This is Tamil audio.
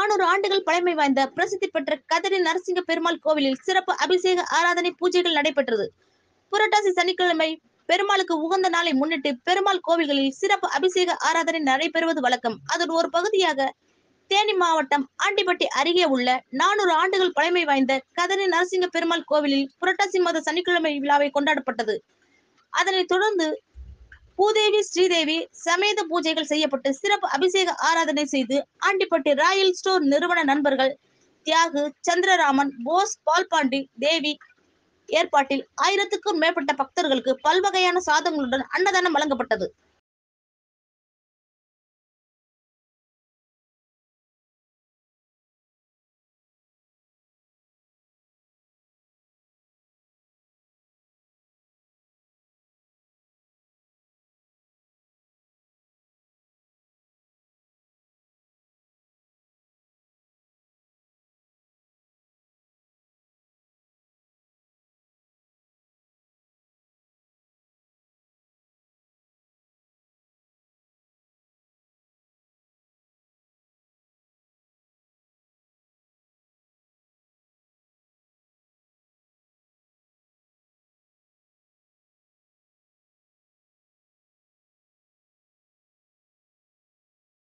400 ஆண்டுகள் பழமை வாய்ந்த பிரசித்தி பெற்ற கதிரி நரசிங்க பெருமாள் கோவிலில் சிறப்பு அபிஷேக ஆராதனை பூஜைகள் நடைபெற்றது. புரட்டாசி சனிக்கிழமை பெருமாளுக்கு உகந்த நாளை முன்னிட்டு பெருமாள் கோவில்களில் சிறப்பு அபிஷேக ஆராதனை நடைபெறுவது வழக்கம். அதன் ஒரு பகுதியாக தேனி மாவட்டம் ஆண்டிப்பட்டி அருகே உள்ள 400 ஆண்டுகள் பழமை வாய்ந்த கதிரி நரசிங்க பெருமாள் கோவிலில் புரட்டாசி மாத சனிக்கிழமை விழாவை கொண்டாடப்பட்டது. அதனைத் தொடர்ந்து பூதேவி ஸ்ரீதேவி சமேத பூஜைகள் செய்யப்பட்டு சிறப்பு அபிஷேக ஆராதனை செய்து ஆண்டிப்பட்டி ராயல் ஸ்டோர் நிறுவன நண்பர்கள் தியாகு, சந்திரராமன், போஸ், பால்பாண்டி தேவி ஏற்பாட்டில் 1000க்கும் மேற்பட்ட பக்தர்களுக்கு பல்வகையான சாதங்களுடன் அன்னதானம் வழங்கப்பட்டது.